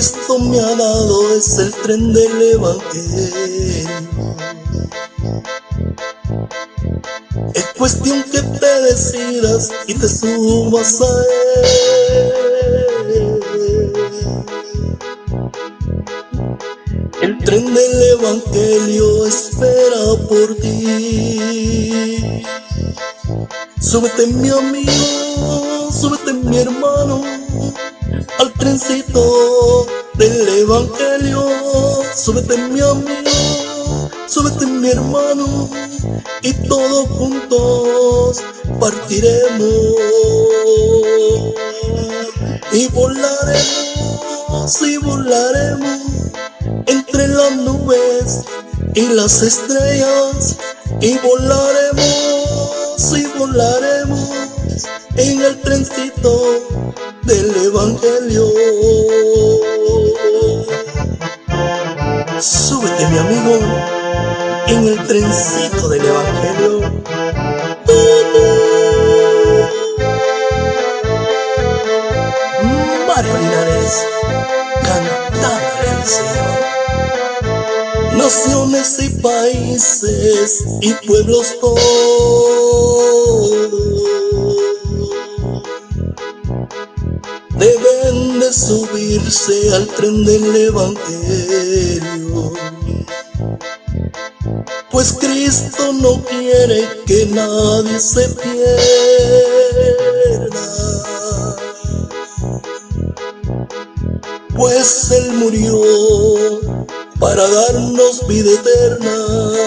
Cristo me ha dado es el tren del Evangelio. Es cuestión que te decidas y te subas a él. El tren del Evangelio espera por ti. Súbete mi amigo, súbete mi hermano, al trencito del Evangelio. Súbete mi amigo, súbete mi hermano, y todos juntos partiremos y volaremos entre las nubes y las estrellas, y volaremos en el trencito del Evangelio. Súbete mi amigo en el trencito del Evangelio. Mario Linares, cantándole al Señor. Naciones y países y pueblos todos deben de subirse al tren del Evangelio, pues Cristo no quiere que nadie se pierda, pues Él murió para darnos vida eterna.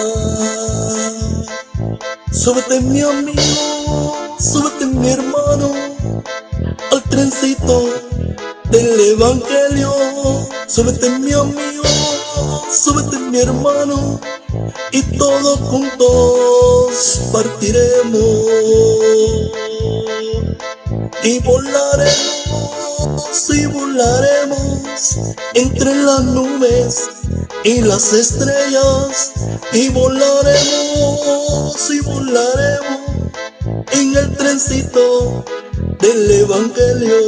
Súbete mi amigo, súbete mi hermano, al trencito del Evangelio. Súbete mi amigo, súbete mi hermano, y todos juntos partiremos y volaremos entre las nubes y las estrellas, y volaremos en el trencito del Evangelio.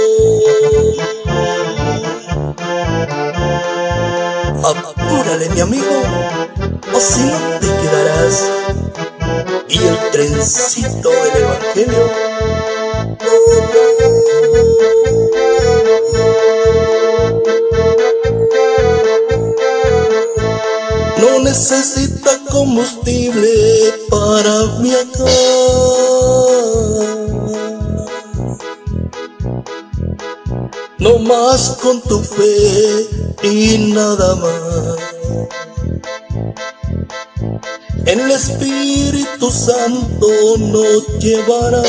Apúrale mi amigo, o si no te quedarás, y el trencito del Evangelio. No necesita combustible para viajar, no más con tu fe y nada más. El Espíritu Santo nos llevará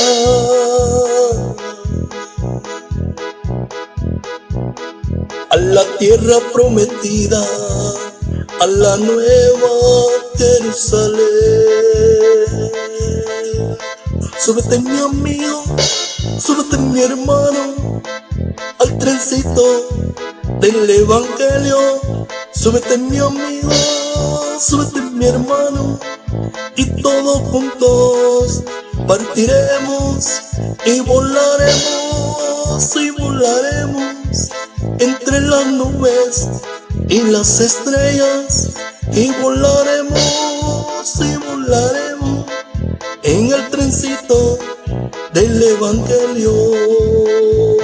a la tierra prometida, a la nueva Jerusalén. Súbete mi amigo, súbete mi hermano, al trencito del Evangelio. Súbete mi amigo, súbete mi hermano, y todos juntos partiremos y volaremos entre las nubes y las estrellas, y volaremos en el trencito del Evangelio.